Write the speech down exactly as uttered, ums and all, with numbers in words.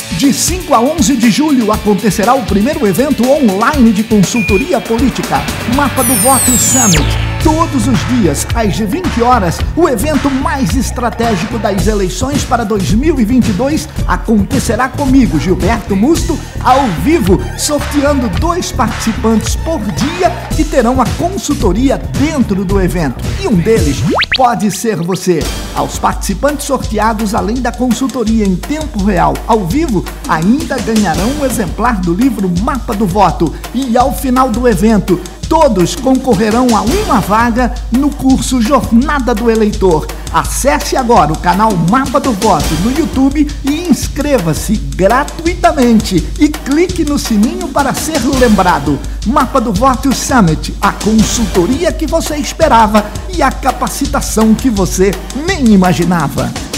De cinco a onze de julho acontecerá o primeiro evento online de consultoria política, Mapa do Voto Summit. Todos os dias, às vinte horas, o evento mais estratégico das eleições para dois mil e vinte e dois acontecerá comigo, Gilberto Musto, ao vivo, sorteando dois participantes por dia que terão a consultoria dentro do evento. E um deles pode ser você. Aos participantes sorteados, além da consultoria em tempo real ao vivo, ainda ganharão um exemplar do livro Mapa do Voto. E ao final do evento, todos concorrerão a uma vaga no curso Jornada do Eleitor. Acesse agora o canal Mapa do Voto no YouTube e inscreva-se gratuitamente. E clique no sininho para ser lembrado. Mapa do Voto Summit, a consultoria que você esperava e a capacitação que você nem imaginava.